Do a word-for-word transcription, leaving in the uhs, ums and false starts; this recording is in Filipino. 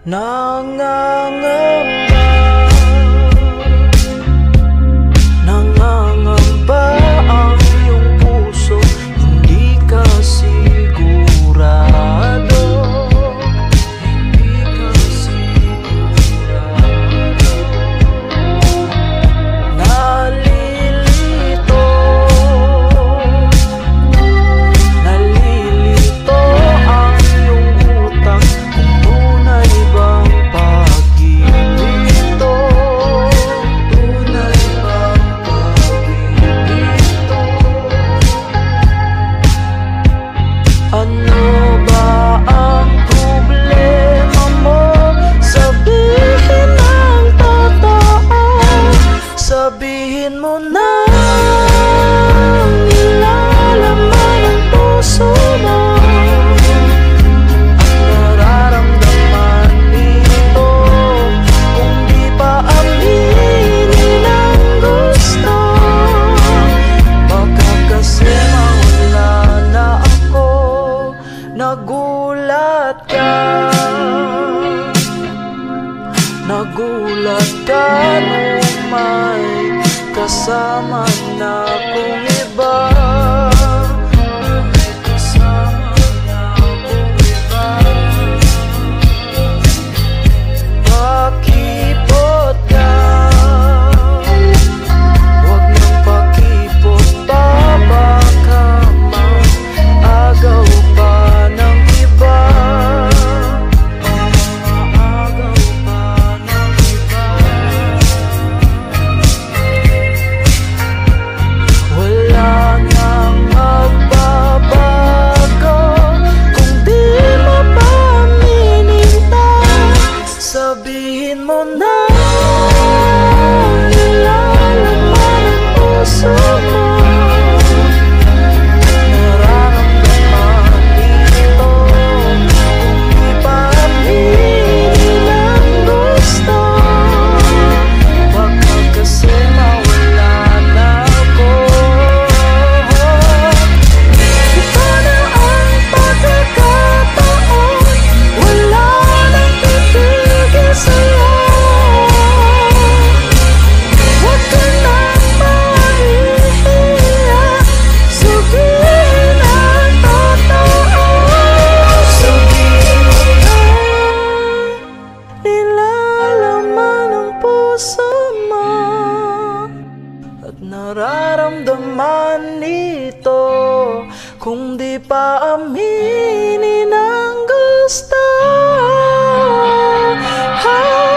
Nangangamba, nangangamba ang iyong puso, hindi ka sigurado, hindi ka sigurado. Nalilito, nalilito ang iyong utak, kung tunay bang pag-ibig ito, tunay bang pag-ibig ito. Ano ba ang problema mo? Sabihin ang totoo, sabihin mo na ang nilalaman ng puso mo. Ang nararamdaman nito, kung di pa aminin ang gusto, baka kasi mawala na ako. Nagulat ka, nagulat ka nung may kasama na kong iba, may kasama na kong iba. Pakipot ka, huwag nang pakipot pa, baka maagaw pa ng iba, maagaw pa ng iba. Wala nang magbabago kung di mo pa minintay, sabihin mo na ang nilalaman ng puso mo. Nararamdaman nito, kung di pa aminin ang gusto, baka kasi mawala na ako. Ito na ang pagkakataon, wala nang titigil sa'yo. Huwag ka nang mahihiya, sabihin ang totoo, sabihin mo na nilalaman ng puso mo at nararamdaman nito, kung di pa aminin ang gusto. Ah,